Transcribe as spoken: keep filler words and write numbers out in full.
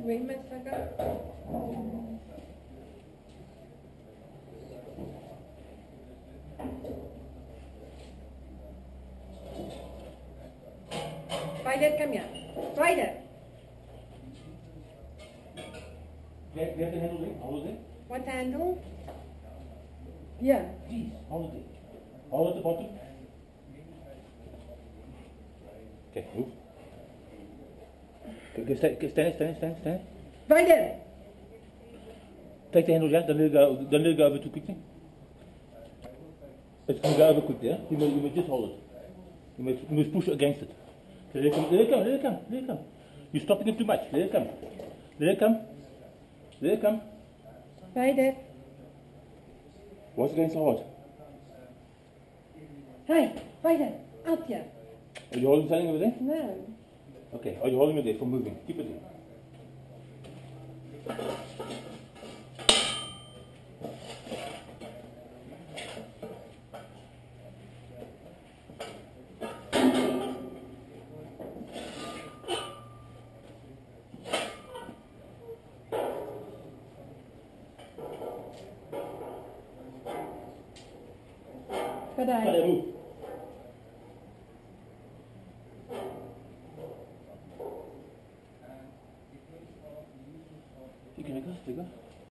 Wait a second. Spider, come here. Spider. Get, get the handle in. Hold it. What handle? Yeah. Please, hold it. Hold at the bottom. Okay, move. Okay, okay, stand, stand, stand, stand, stand. Spider. Take the handle, yeah? Don't let it go, don't let it go over too quickly. It's going to go over quickly, yeah? You must, you must just hold it. You must, you must push against it. Okay, let it come, let it come, let it come, let it come. You're stopping it too much. Let it come. Let it come. Let it come. Spider. What's against the heart? Hey, Spider. Out here. Are you holding something over there? No. Okay, are you holding it there for moving? Keep it there. Good eye. Spider, move. You can go, you go.